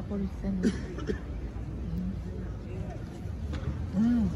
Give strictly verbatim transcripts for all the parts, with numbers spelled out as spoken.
Napolitaine. Mm.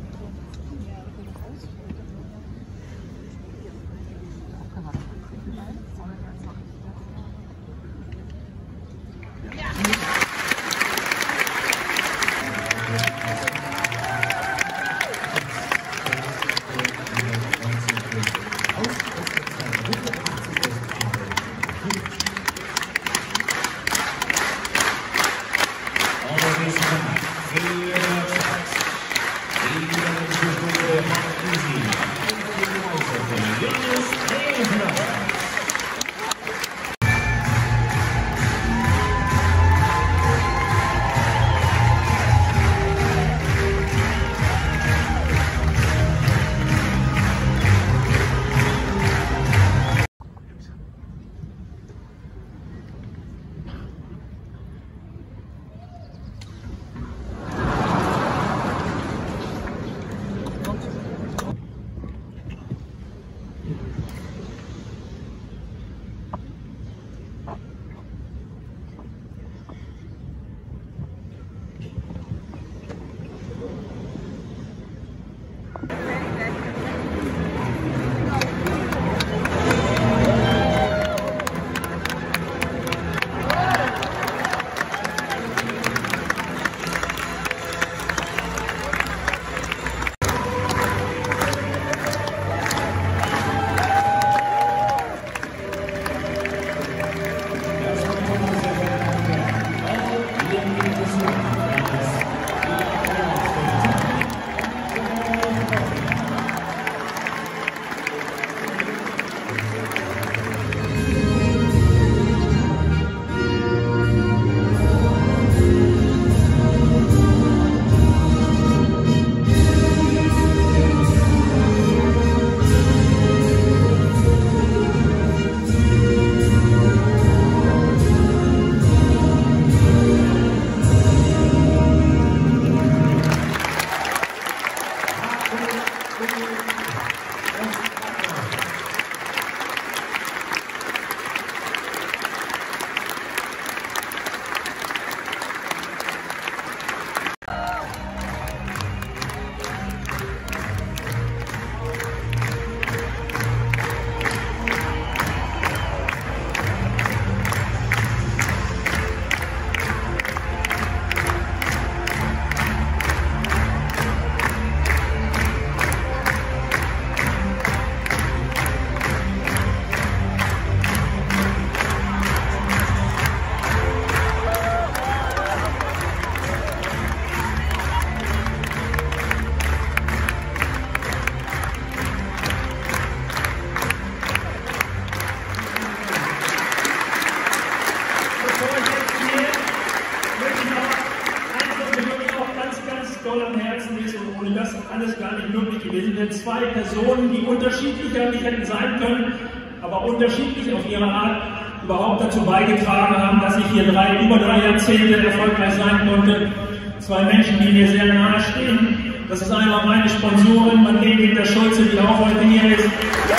Und das alles gar nicht möglich gewesen. Denn zwei Personen, die unterschiedlicher nicht hätten sein können, aber unterschiedlich auf ihre Art überhaupt dazu beigetragen haben, dass ich hier drei, über drei Jahrzehnte erfolgreich sein konnte. Zwei Menschen, die mir sehr nahe stehen. Das ist einmal meine Sponsorin, Marlene Schulze, die auch heute hier ist.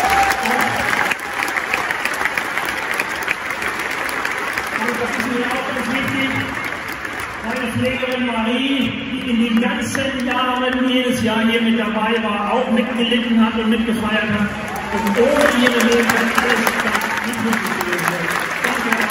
Und das ist mir auch ganz wichtig. Meine Pflegerin Marie, die in den ganzen Jahren jedes Jahr hier mit dabei war, auch mitgelitten hat und mitgefeiert hat. Und ohne ihre Hilfe ist das nicht möglich gewesen. Danke.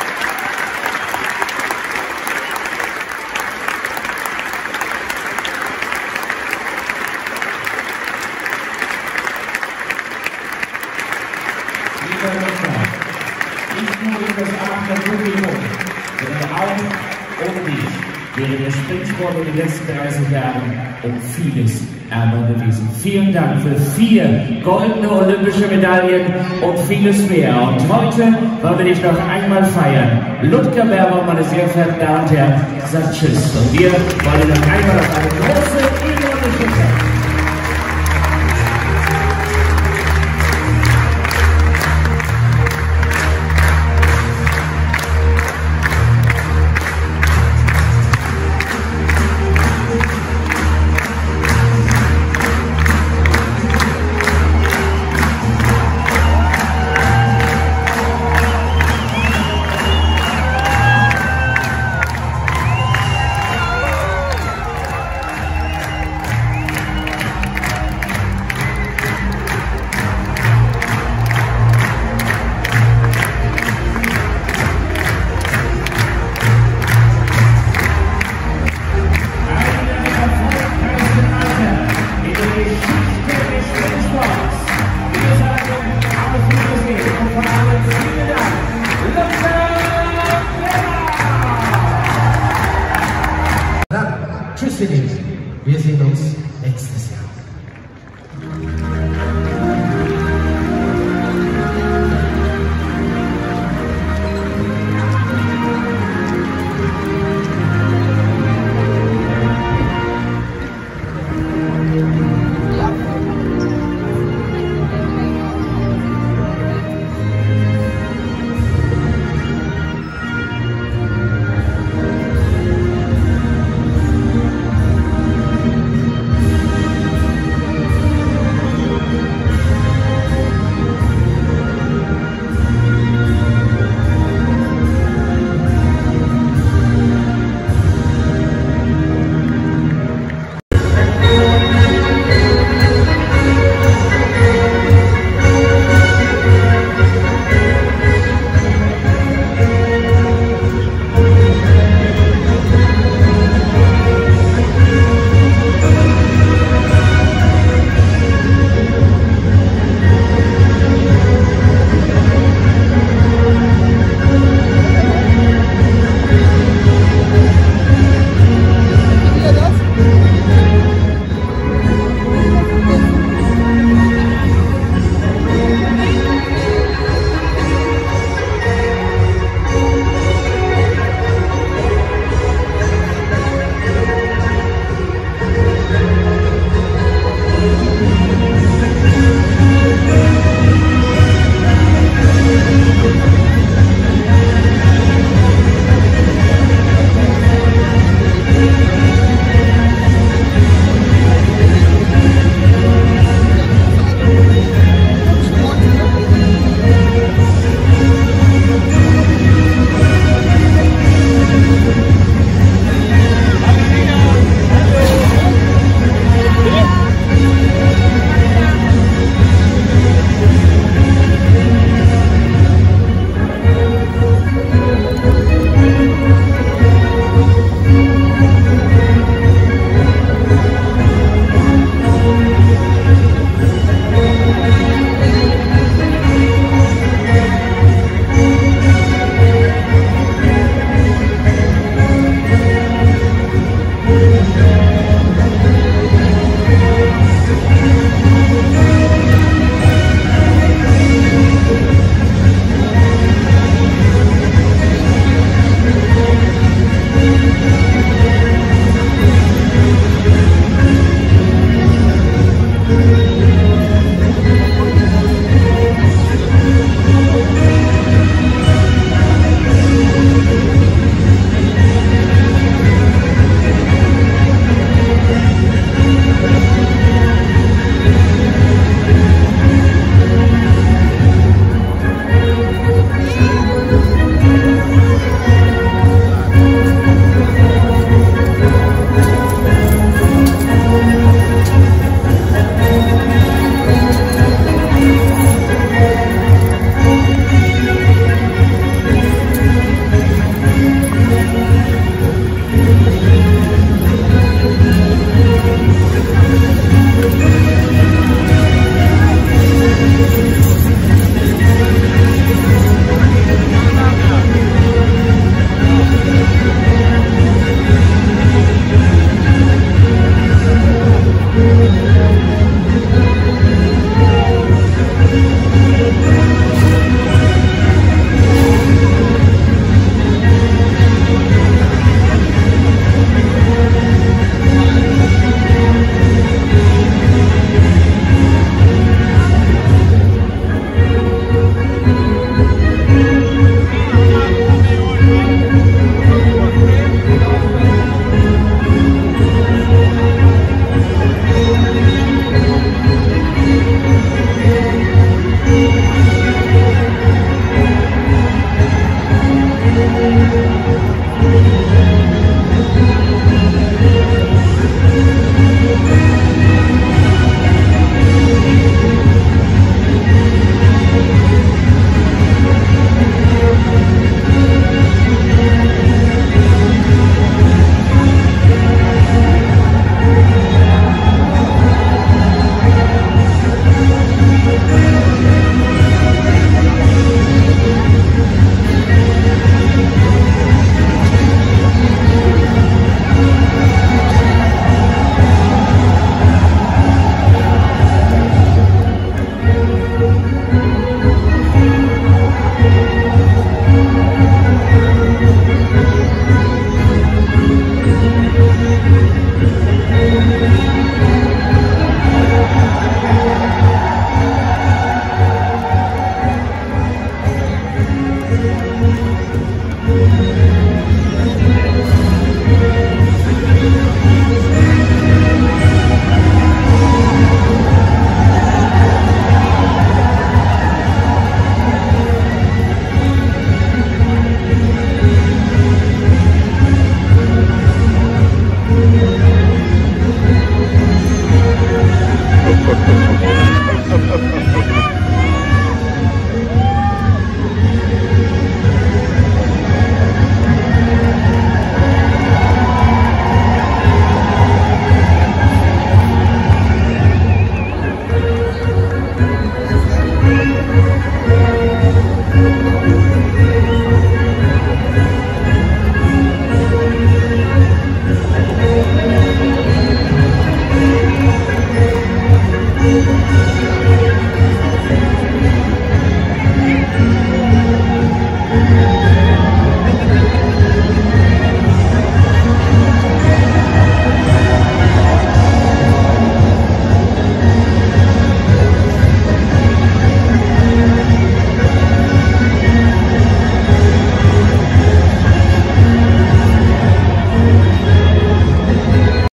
Nicht nur um das Aachener Publikum, sondern auch um dich wäre der Springsport in den letzten dreißig Jahren um vieles ärmer gewesen. Vielen Dank für vier goldene olympische Medaillen und vieles mehr. Und heute wollen wir dich noch einmal feiern. Ludger Berber, meine sehr verehrten Damen und Herren, sagt Tschüss. Und wir wollen noch einmal auf eine große